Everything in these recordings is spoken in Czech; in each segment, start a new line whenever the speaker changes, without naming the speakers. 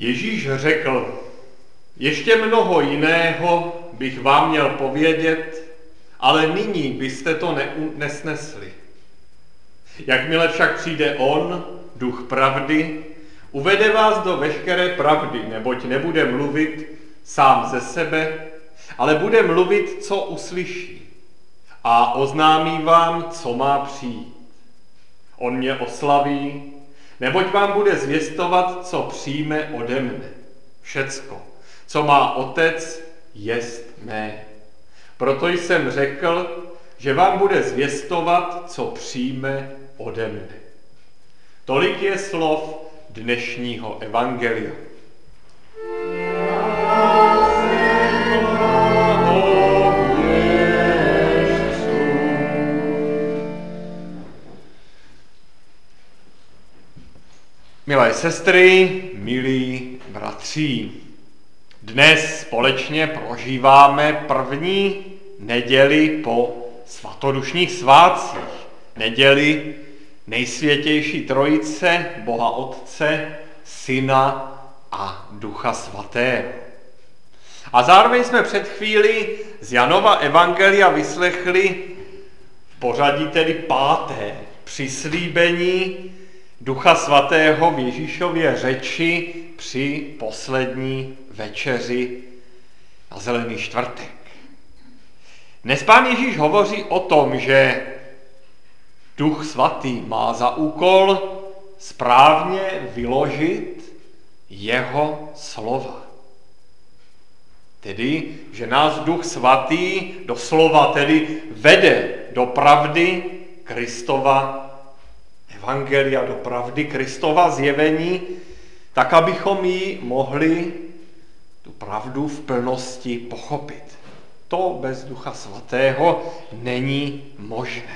Ježíš řekl, ještě mnoho jiného bych vám měl povědět, ale nyní byste to nesnesli. Jakmile však přijde on, duch pravdy, uvede vás do veškeré pravdy, neboť nebude mluvit sám ze sebe, ale bude mluvit, co uslyší a oznámí vám, co má přijít. On mě oslaví, neboť vám bude zvěstovat, co přijme ode mne. Všecko, co má Otec, jest mé. Proto jsem řekl, že vám bude zvěstovat, co přijme ode mne. Tolik je slov dnešního evangelia. Milé sestry, milí bratři, dnes společně prožíváme první neděli po svatodušních svátcích. Neděli Nejsvětější Trojice, Boha Otce, Syna a Ducha Svatého. A zároveň jsme před chvíli z Janova evangelia vyslechli v pořadí tedy 5. přislíbení Ducha Svatého v Ježíšově řeči při poslední večeři na Zelený čtvrtek. Dnes Pán Ježíš hovoří o tom, že Duch Svatý má za úkol správně vyložit jeho slova. Tedy, že nás Duch Svatý doslova tedy vede do pravdy Kristova evangelia, do pravdy Kristova zjevení, tak abychom ji mohli tu pravdu v plnosti pochopit. To bez Ducha Svatého není možné.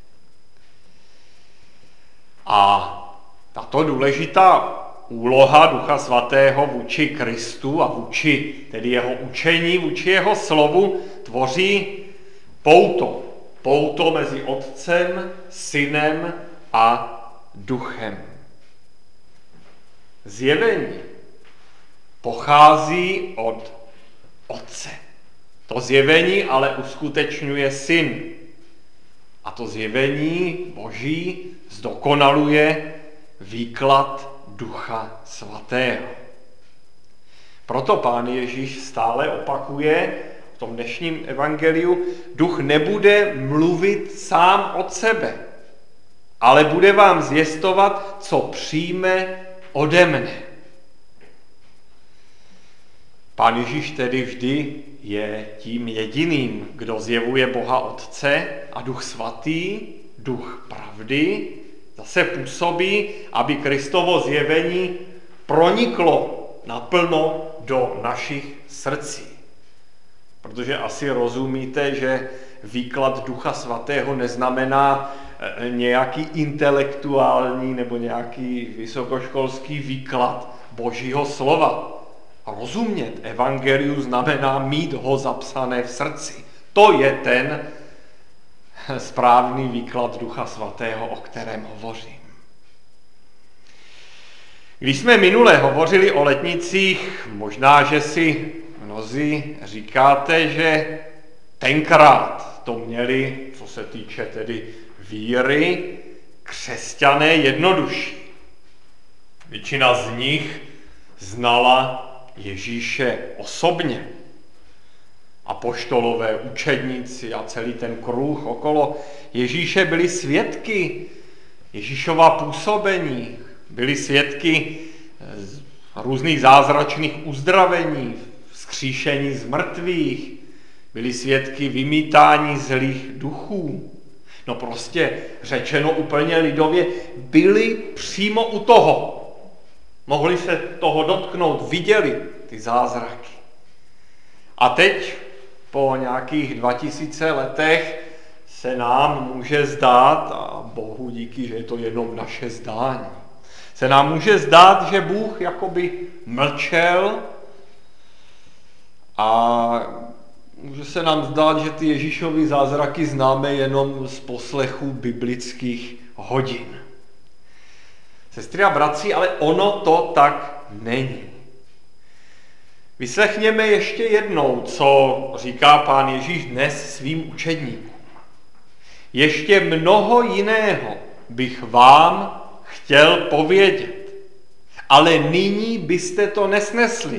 A tato důležitá úloha Ducha Svatého vůči Kristu a vůči tedy jeho učení, vůči jeho slovu tvoří pouto. Pouto mezi Otcem, Synem a Duchem. Zjevení pochází od Otce. To zjevení ale uskutečňuje Syn. A to zjevení Boží zdokonaluje výklad Ducha Svatého. Proto Pán Ježíš stále opakuje v tom dnešním evangeliu, Duch nebude mluvit sám od sebe, ale bude vám zvěstovat, co přijme ode mne. Pán Ježíš tedy vždy je tím jediným, kdo zjevuje Boha Otce, a Duch Svatý, Duch pravdy, zase působí, aby Kristovo zjevení proniklo naplno do našich srdcí. Protože asi rozumíte, že výklad Ducha Svatého neznamená nějaký intelektuální nebo nějaký vysokoškolský výklad Božího slova. Rozumět evangeliu znamená mít ho zapsané v srdci. To je ten správný výklad Ducha Svatého, o kterém hovořím. Když jsme minule hovořili o letnicích, možná, že si mnozí říkáte, že tenkrát to měli, co se týče tedy víry, křesťané jednodušší. Většina z nich znala Ježíše osobně. Apoštolové, učedníci a celý ten kruh okolo Ježíše byli svědky Ježíšova působení, byli svědky různých zázračných uzdravení, vzkříšení z mrtvých, byli svědky vymítání zlých duchů. No prostě řečeno úplně lidově, byli přímo u toho. Mohli se toho dotknout, viděli ty zázraky. A teď, po nějakých 2000 letech, se nám může zdát, a Bohu díky, že je to jenom naše zdání, se nám může zdát, že Bůh jakoby mlčel a může se nám zdát, že ty Ježíšovy zázraky známe jenom z poslechů biblických hodin. Sestry a bratři, ale ono to tak není. Vyslechněme ještě jednou, co říká Pán Ježíš dnes svým učedníkům. Ještě mnoho jiného bych vám chtěl povědět, ale nyní byste to nesnesli.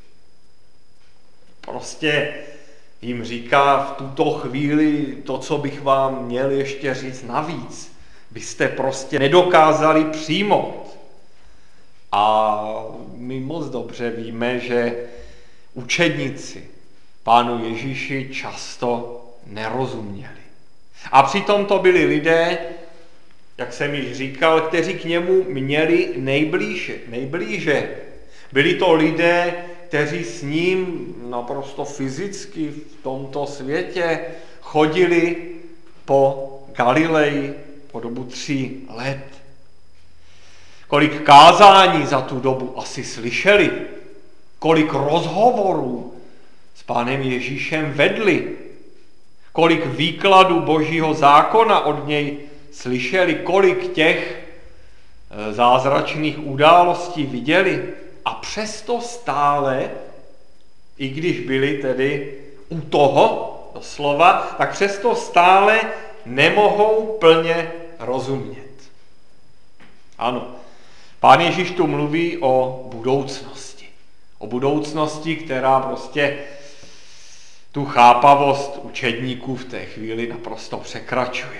Prostě jim říká v tuto chvíli to, co bych vám měl ještě říct navíc. Byste prostě nedokázali přijmout. A my moc dobře víme, že učedníci Pánu Ježíši často nerozuměli. A přitom to byli lidé, jak jsem již říkal, kteří k němu měli nejblíže. Byli to lidé, kteří s ním naprosto fyzicky v tomto světě chodili po Galileji po dobu 3 let. Kolik kázání za tu dobu asi slyšeli, kolik rozhovorů s Pánem Ježíšem vedli, kolik výkladů Božího zákona od něj slyšeli, kolik těch zázračných událostí viděli. A přesto stále, i když byli tedy u toho doslova, tak přesto stále nemohou plně rozumět. Ano, Pán Ježíš tu mluví o budoucnosti. O budoucnosti, která prostě tu chápavost učedníků v té chvíli naprosto překračuje.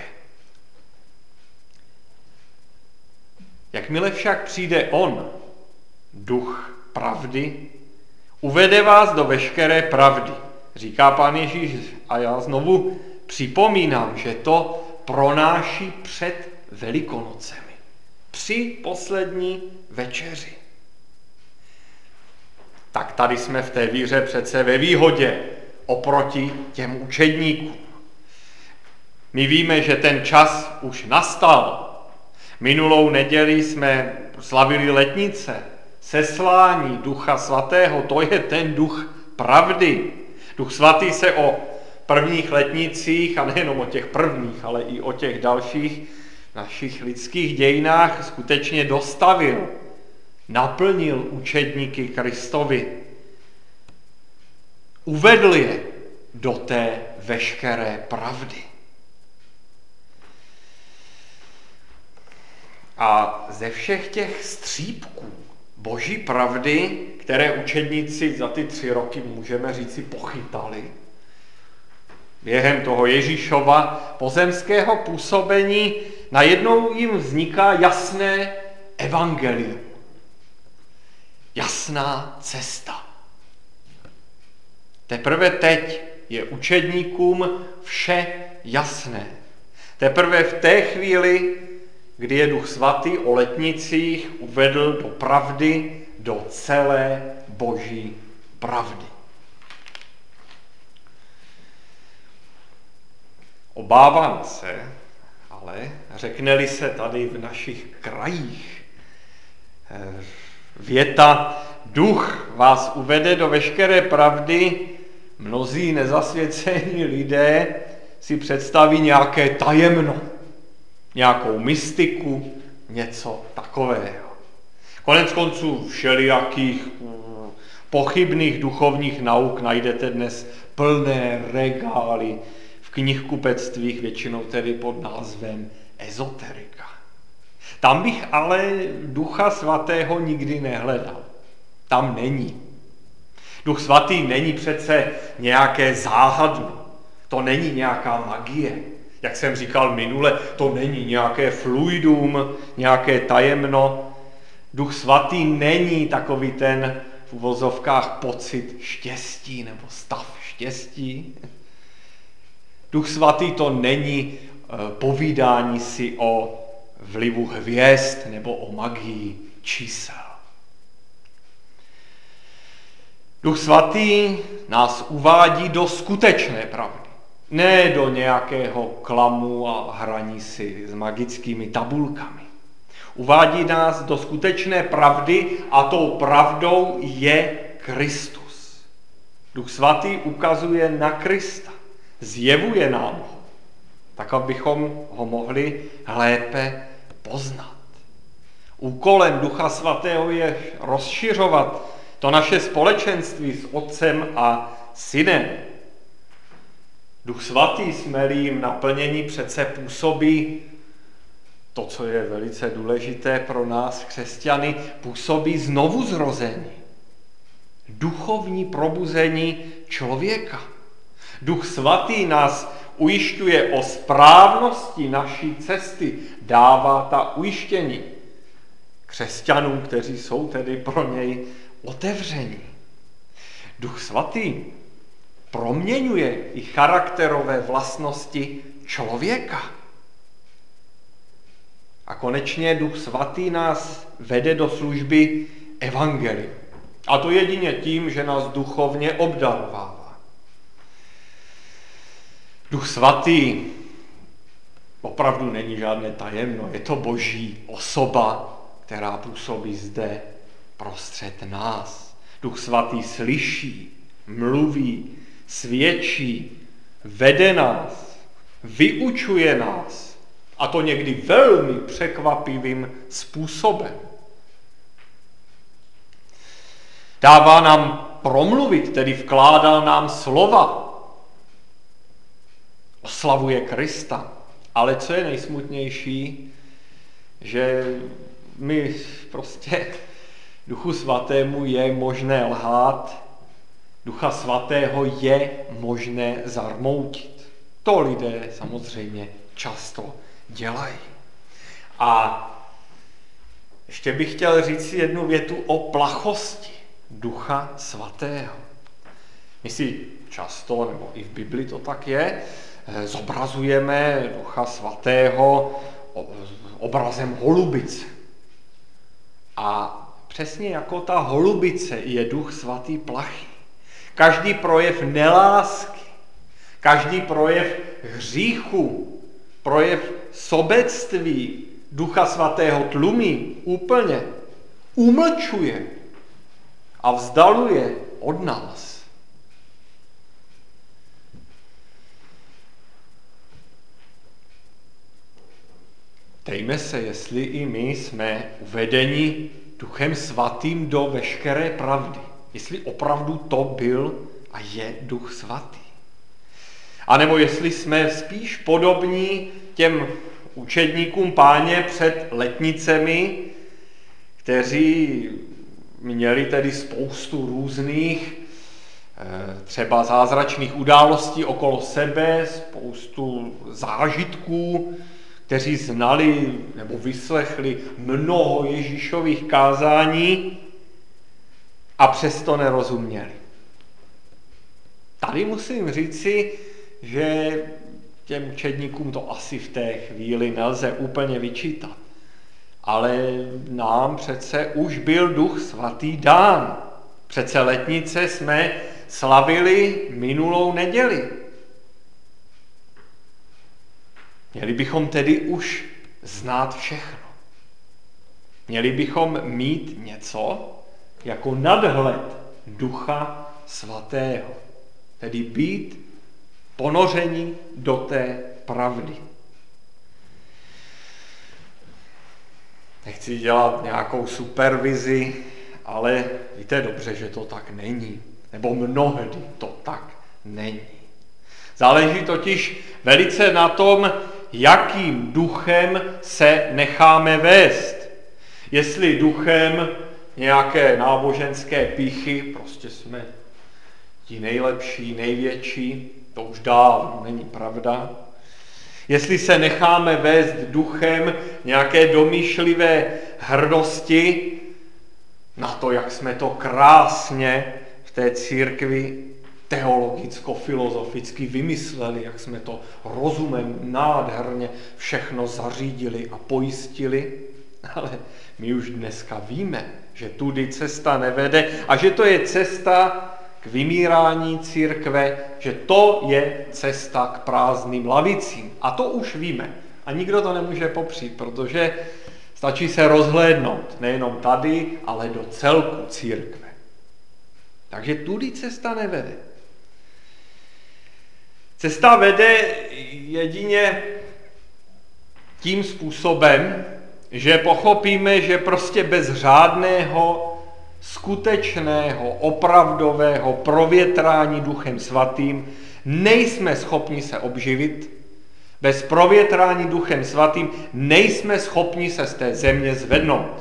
Jakmile však přijde on, Duch pravdy, uvede vás do veškeré pravdy, říká Pán Ježíš. A já znovu připomínám, že to pronáší před Velikonocemi, při poslední večeři. Tak tady jsme v té víře přece ve výhodě oproti těm učedníkům. My víme, že ten čas už nastal. Minulou neděli jsme slavili letnice, seslání Ducha Svatého, to je ten duch pravdy. Duch Svatý se o prvních letnicích, a nejenom o těch prvních, ale i o těch dalších našich lidských dějinách skutečně dostavil, naplnil učedníky Kristovi, uvedl je do té veškeré pravdy. A ze všech těch střípků Boží pravdy, které učedníci za ty 3 roky, můžeme říci, pochytali, během toho Ježíšova pozemského působení najednou jim vzniká jasné evangelium. Jasná cesta. Teprve teď je učedníkům vše jasné. Teprve v té chvíli, kdy je Duch Svatý o letnicích uvedl do pravdy, do celé Boží pravdy. Obávám se, ale řekne-li se tady v našich krajích věta Duch vás uvede do veškeré pravdy, mnozí nezasvěcení lidé si představí nějaké tajemno, nějakou mystiku, něco takového. Konec konců všelijakých pochybných duchovních nauk najdete dnes plné regály v knihkupectvích, většinou tedy pod názvem ezoterika. Tam bych ale Ducha Svatého nikdy nehledal. Tam není. Duch Svatý není přece nějaké záhadno. To není nějaká magie. Jak jsem říkal minule, to není nějaké fluidum, nějaké tajemno. Duch Svatý není takový ten v uvozovkách pocit štěstí nebo stav štěstí. Duch Svatý to není povídání si o vlivu hvězd nebo o magii čísel. Duch Svatý nás uvádí do skutečné pravdy. Ne do nějakého klamu a hraní si s magickými tabulkami. Uvádí nás do skutečné pravdy a tou pravdou je Kristus. Duch Svatý ukazuje na Krista, zjevuje nám ho, tak abychom ho mohli lépe poznat. Úkolem Ducha Svatého je rozšiřovat to naše společenství s Otcem a Synem. Duch svatý, jsme-li jim naplnění, přece působí to, co je velice důležité pro nás, křesťany, působí znovuzrození, duchovní probuzení člověka. Duch svatý nás ujišťuje o správnosti naší cesty, dává ta ujištění křesťanům, kteří jsou tedy pro něj otevření. Duch svatý proměňuje i charakterové vlastnosti člověka. A konečně Duch svatý nás vede do služby evangelia. A to jedině tím, že nás duchovně obdarovává. Duch svatý opravdu není žádné tajemno, je to Boží osoba, která působí zde prostřed nás. Duch svatý slyší, mluví, svědčí, vede nás, vyučuje nás, a to někdy velmi překvapivým způsobem. Dává nám promluvit, tedy vkládá nám slova. Oslavuje Krista. Ale co je nejsmutnější, že my prostě Duchu svatému je možné lhát, Ducha svatého je možné zarmoutit. To lidé samozřejmě často dělají. A ještě bych chtěl říct jednu větu o plachosti Ducha svatého. My si často, nebo i v Bibli to tak je, zobrazujeme Ducha svatého obrazem holubice. A přesně jako ta holubice je Duch svatý plachý. Každý projev nelásky, každý projev hříchu, projev sobectví Ducha svatého tlumí úplně, umlčuje a vzdaluje od nás. Ptejme se, jestli i my jsme uvedeni Duchem svatým do veškeré pravdy. Jestli opravdu to byl a je Duch svatý. A nebo jestli jsme spíš podobní těm učedníkům Páně před letnicemi, kteří měli tedy spoustu různých třeba zázračných událostí okolo sebe, spoustu zážitků, kteří znali nebo vyslechli mnoho Ježíšových kázání a přesto nerozuměli. Tady musím říci, že těm učedníkům to asi v té chvíli nelze úplně vyčítat. Ale nám přece už byl Duch svatý dán. Přece letnice jsme slavili minulou neděli. Měli bychom tedy už znát všechno. Měli bychom mít něco jako nadhled Ducha svatého. Tedy být ponoření do té pravdy. Nechci dělat nějakou supervizi, ale víte dobře, že to tak není. Nebo mnohdy to tak není. Záleží totiž velice na tom, jakým duchem se necháme vést. Jestli duchem nějaké náboženské pýchy, prostě jsme ti nejlepší, největší, to už dávno není pravda. Jestli se necháme vést duchem nějaké domýšlivé hrdosti na to, jak jsme to krásně v té církvi teologicko-filozoficky vymysleli, jak jsme to rozumem nádherně všechno zařídili a pojistili. Ale my už dneska víme, že tudy cesta nevede a že to je cesta k vymírání církve, že to je cesta k prázdným lavicím. A to už víme. A nikdo to nemůže popřít, protože stačí se rozhlédnout nejenom tady, ale do celku církve. Takže tudy cesta nevede. Cesta vede jedině tím způsobem, že pochopíme, že prostě bez řádného skutečného, opravdového provětrání Duchem Svatým nejsme schopni se obživit, bez provětrání Duchem Svatým nejsme schopni se z té země zvednout.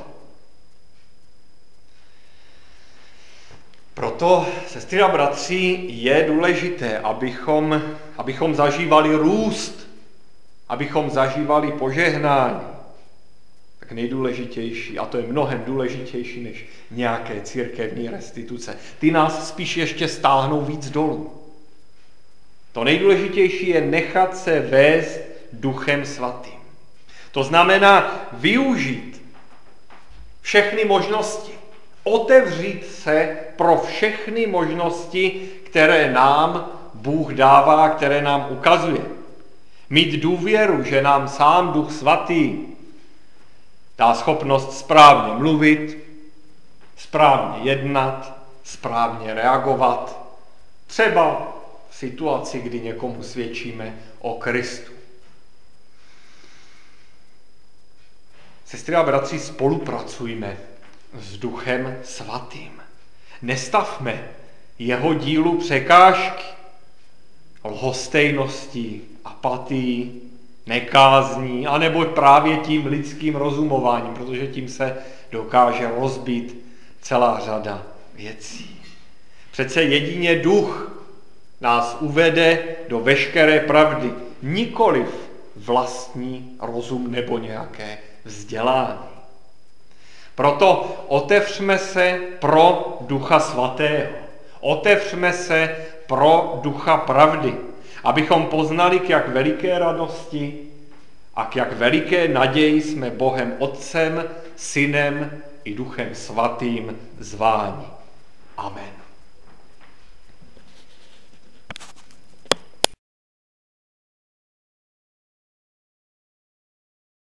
Proto, sestry a bratři, je důležité, abychom zažívali růst, abychom zažívali požehnání. Tak nejdůležitější, a to je mnohem důležitější než nějaké církevní restituce. Ty nás spíš ještě stáhnou víc dolů. To nejdůležitější je nechat se vést Duchem Svatým. To znamená využít všechny možnosti, otevřít se pro všechny možnosti, které nám Bůh dává, které nám ukazuje. Mít důvěru, že nám sám Duch Svatý dá schopnost správně mluvit, správně jednat, správně reagovat, třeba v situaci, kdy někomu svědčíme o Kristu. Sestry a bratři, spolupracujme s Duchem Svatým. Nestavme jeho dílu překážky, lhostejností, apatií, nekázní, anebo právě tím lidským rozumováním, protože tím se dokáže rozbít celá řada věcí. Přece jedině Duch nás uvede do veškeré pravdy, nikoliv vlastní rozum nebo nějaké vzdělání. Proto otevřme se pro Ducha Svatého. Otevřme se pro Ducha pravdy, abychom poznali, k jak veliké radosti a k jak veliké naději jsme Bohem Otcem, Synem i Duchem Svatým zváni. Amen.